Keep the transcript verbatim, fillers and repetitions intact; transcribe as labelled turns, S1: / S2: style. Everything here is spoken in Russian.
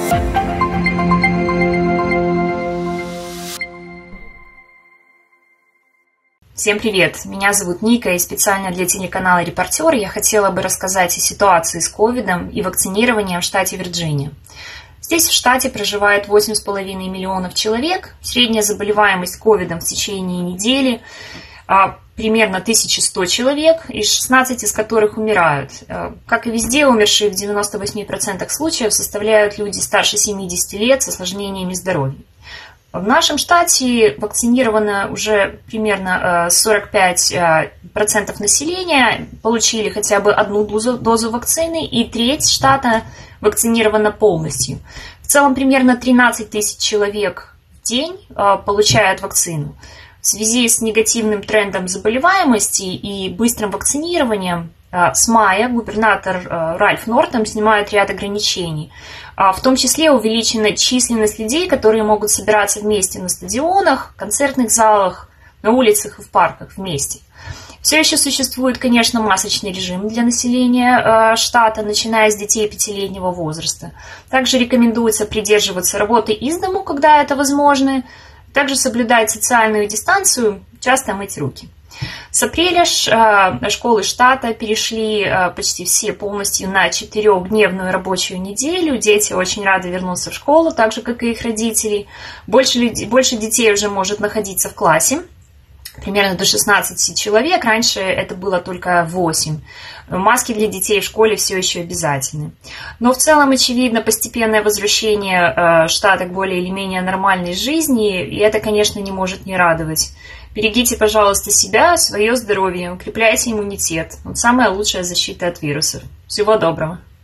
S1: Всем привет! Меня зовут Ника, и специально для телеканала «Репортер» я хотела бы рассказать о ситуации с ковидом и вакцинированием в штате Вирджиния. Здесь в штате проживает восемь с половиной миллионов человек. Средняя заболеваемость ковидом в течение недели примерно тысяча сто человек, из шестнадцати из которых умирают. Как и везде, умершие в девяноста восьми процентах случаев составляют люди старше семидесяти лет с осложнениями здоровья. В нашем штате вакцинировано уже примерно сорок пять процентов населения, получили хотя бы одну дозу, дозу вакцины, и треть штата вакцинирована полностью. В целом примерно тринадцать тысяч человек в день получают вакцину. В связи с негативным трендом заболеваемости и быстрым вакцинированием с мая губернатор Ральф Нортам снимает ряд ограничений. В том числе увеличена численность людей, которые могут собираться вместе на стадионах, концертных залах, на улицах и в парках вместе. Все еще существует, конечно, масочный режим для населения штата, начиная с детей пятилетнего возраста. Также рекомендуется придерживаться работы из дому, когда это возможно. Также соблюдать социальную дистанцию, часто мыть руки. С апреля школы штата перешли почти все полностью на четырехдневную рабочую неделю. Дети очень рады вернуться в школу, так же, как и их родители. Больше, людей, больше детей уже может находиться в классе, примерно до шестнадцати человек. Раньше это было только восемь. Маски для детей в школе все еще обязательны. Но в целом, очевидно, постепенное возвращение штата к более или менее нормальной жизни, и это, конечно, не может не радовать. Берегите, пожалуйста, себя, свое здоровье, укрепляйте иммунитет. Вот самая лучшая защита от вирусов. Всего доброго!